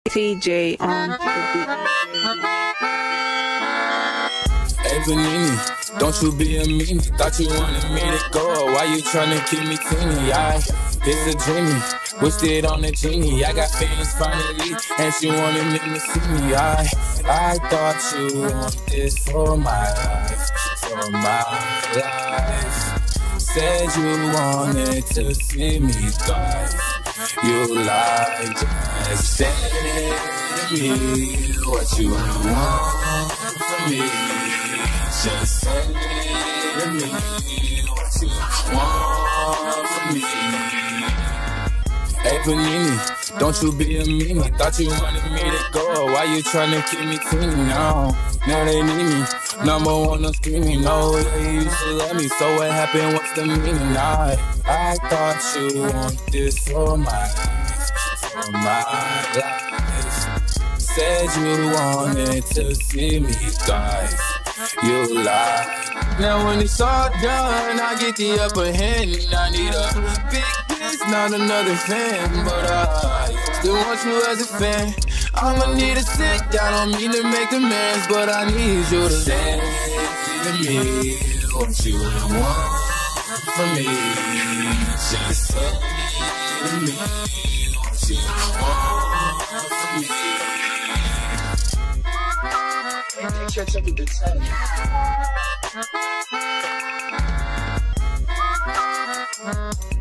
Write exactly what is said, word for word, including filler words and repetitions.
T J on the beat. Hey Panini, don't you be a meanie. Thought you wanted me to go, why you tryna keep me teeny? I, it's a dreamy, wished it on a genie. I got fans finally, and she wanted them to see me. I, I thought you want this for my life, for my life. Said you wanted to see me thrive. You lied, just say to me what you want from me. Just say to me what you want from me. Hey Panini, don't you be a meanie. Thought you wanted me to go, why you tryna keep me teeny now? Now they need me, number one on screaming. No, they used to love me, so what happened? What's the meaning? I, I thought you want this for my life, for my life. Said you wanted to see me thrive. You lied. Now when it's all done, I get the upper hand. I need a big piece, not another fan, but I still want you as a fan. I'ma need to sit down, I don't mean to make demands, but I need you to say to me what you want from me. Just say to me what you want from me. They catch up with the time.